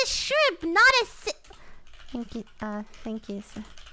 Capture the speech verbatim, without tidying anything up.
a shrimp, not a si- Thank you, uh, thank you, sir.